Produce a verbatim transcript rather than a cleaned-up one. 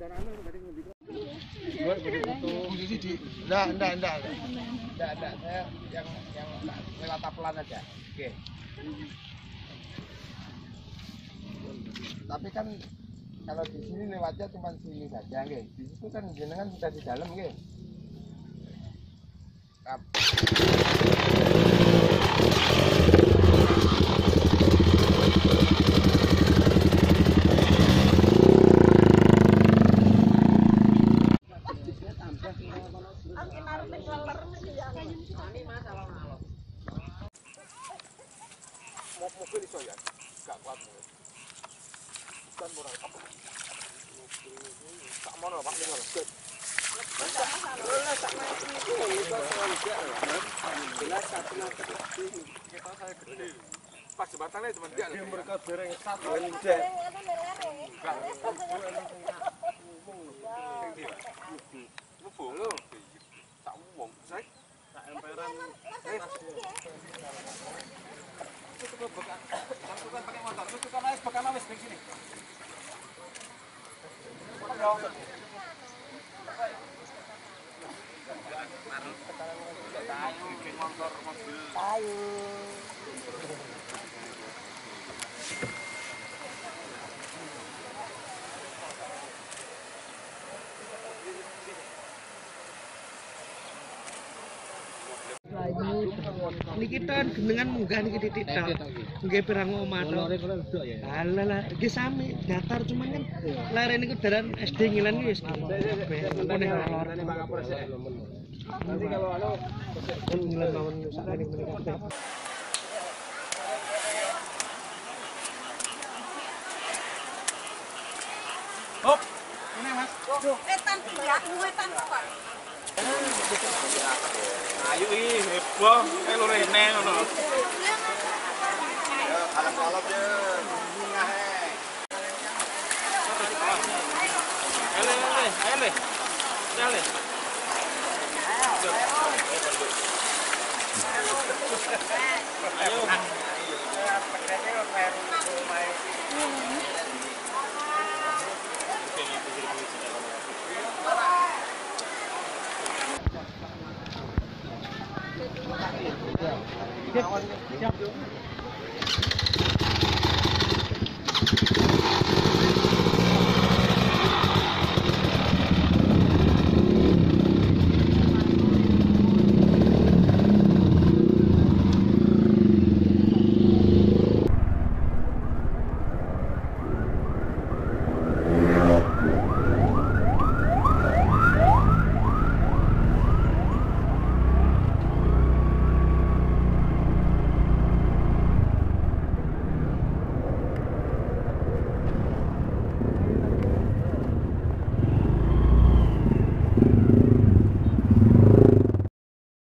Enggak, enggak, enggak, enggak, enggak, enggak. Saya yang yang lewat tapelan aja. Oke. Tapi kan kalau di sini lewatnya cuma sini saja, nggih. Di situ kan jenengan sudah di dalam, nggih. Mobil iso ya, gak kuat. Bukan murah apa? Tak mono Pak tinggal. Kita saya gede. Pas jembatannya cuma dia. Mereka bereng satu lenjek. Mumpung lho. Tak wong, saya tak emperan. Masukkan pakai motor, masukkan air, bekan air di sini. Motor mobil. Ayo. Niki kita dengan munggah niki titik tok. Nggih pirang omah tok. Alah nggih sami datar cuman kan lare niku dalan S D Ngilan wis. Meneh lor. Nanti kalau anu Ngilan mawon sakjane menika. Hop, ini Mas. Wetan ya, wetan Pak. Ayo ih, heboh, kayak lu rene ngono. Ya, kalap-kalap ya. Ngahe. Ayo, ayo, ayo le. Ayo. Ayo. Pedasnya kok kayak rumah. Siap.